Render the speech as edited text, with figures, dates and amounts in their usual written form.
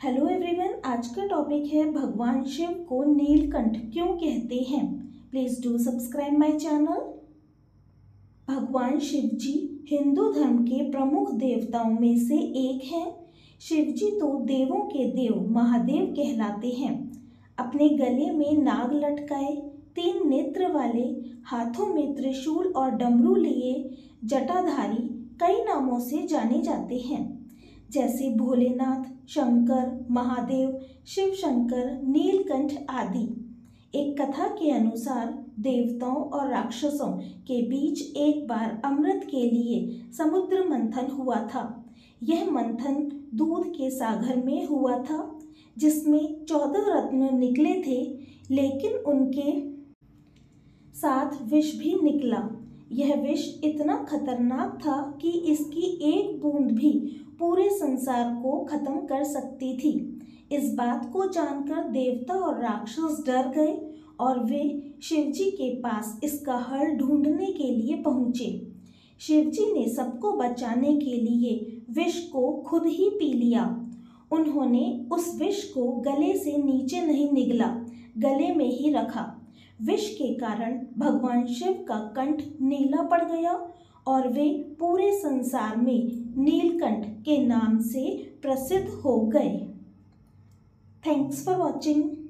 Hello everyone, आज का topic है भगवान शिव को नीलकंठ क्यों कहते हैं। Please do subscribe my channel. भगवान शिव जी हिंदू धर्म के प्रमुख देवताओं में से एक हैं। शिव जी तो देवों के देव महादेव कहलाते हैं। अपने गले में नाग लटकाए, 3 नेत्र वाले, हाथों में त्रिशूल और डमरू लिए जटाधारी कई नामों से जाने जाते हैं, जैसे भोलेनाथ, शंकर, महादेव, शिव शंकर, नीलकंठ आदि। एक कथा के अनुसार देवताओं और राक्षसों के बीच एक बार अमृत के लिए समुद्र मंथन हुआ था। यह मंथन दूध के सागर में हुआ था, जिसमें 14 रत्न निकले थे, लेकिन उनके साथ विष भी निकला। यह विष इतना खतरनाक था कि इसकी एक बूंद भी पूरे संसार को खत्म कर सकती थी। इस बात को जानकर देवता और राक्षस डर गए और वे शिवजी के पास इसका हल ढूंढने के लिए पहुंचे। शिवजी ने सबको बचाने के लिए विष को खुद ही पी लिया। उन्होंने उस विष को गले से नीचे नहीं निगला, गले में ही रखा। विष के कारण भगवान शिव का कंठ नीला पड़ गया और वे पूरे संसार में नीलकंठ के नाम से प्रसिद्ध हो गए। Thanks for watching.